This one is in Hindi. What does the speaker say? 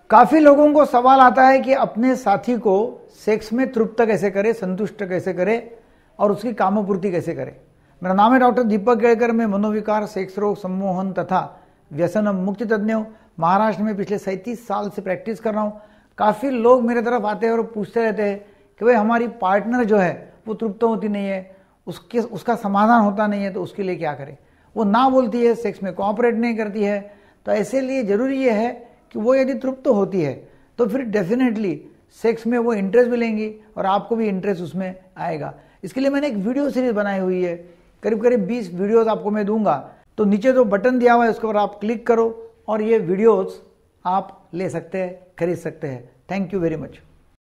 काफी लोगों को सवाल आता है कि अपने साथी को सेक्स में तृप्त कैसे करे, संतुष्ट कैसे करे और उसकी कामपूर्ति कैसे करे। मेरा नाम है डॉक्टर दीपक केड़कर। मैं मनोविकार, सेक्स रोग, सम्मोहन तथा व्यसन मुक्ति तज्ञ हूँ। महाराष्ट्र में पिछले 37 साल से प्रैक्टिस कर रहा हूँ। काफ़ी लोग मेरे तरफ आते हैं और पूछते रहते हैं कि भाई हमारी पार्टनर जो है वो तृप्त होती नहीं है, उसका समाधान होता नहीं है, तो उसके लिए क्या करें। वो ना बोलती है, सेक्स में कोऑपरेट नहीं करती है। तो ऐसे लिए ज़रूरी ये है कि वो यदि तृप्त होती है तो फिर डेफिनेटली सेक्स में वो इंटरेस्ट भी लेंगी और आपको भी इंटरेस्ट उसमें आएगा। इसके लिए मैंने एक वीडियो सीरीज बनाई हुई है, करीब करीब 20 वीडियोस आपको मैं दूंगा। तो नीचे जो बटन दिया हुआ है उसके ऊपर आप क्लिक करो और ये वीडियोस आप ले सकते हैं, खरीद सकते हैं। Thank you very much.